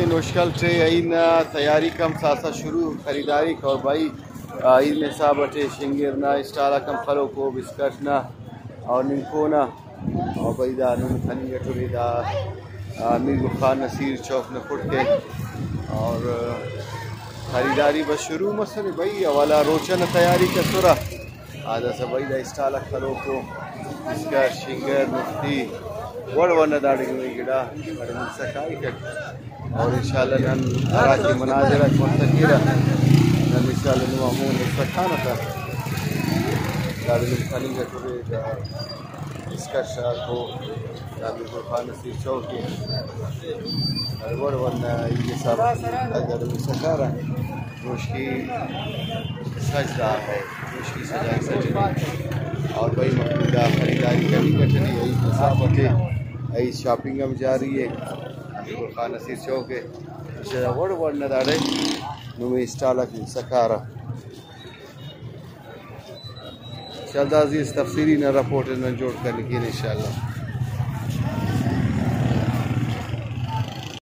नोशकल tray इन तैयारी कम सासा शुरू खरीदारी और भाई इन में साब अटे शिंगिरना स्टाला कम खलो को बिस्कट ना और निकोना और भाई दा नुम खनी गटुरी दा मीर खान नसीर चौक न फुट के और खरीदारी बस शुरू मसल भाई वाला रोचन तैयारी का सुरा आधा से भाई दा स्टाला खलो को बिस्कट शिंगर मुफ्ती वड़ वन दाड़ी गिड़ा बड़े सकाई के और इंशाल्लाह नन हरा की मनाजरा मुस्तकीरा नन इंशाल्लाह मामून सखाना था दाड़ी खानी का टुरे इसका शाह को दादी खान नसीर चौक के वड़ वन ये सब अगर सकारा रोशनी सज रहा है रोशनी सजाई सज और भाई मकबूदा खरीदारी करनी कटनी यही हिसाब बटे यही शॉपिंग में जा रही है खान नसीर चौक है वड़ वड़ न दाड़े नुमे स्टाला की सकारा चलदा इस तफसीरी न रिपोर्ट न जोड़ करने की इंशाल्लाह।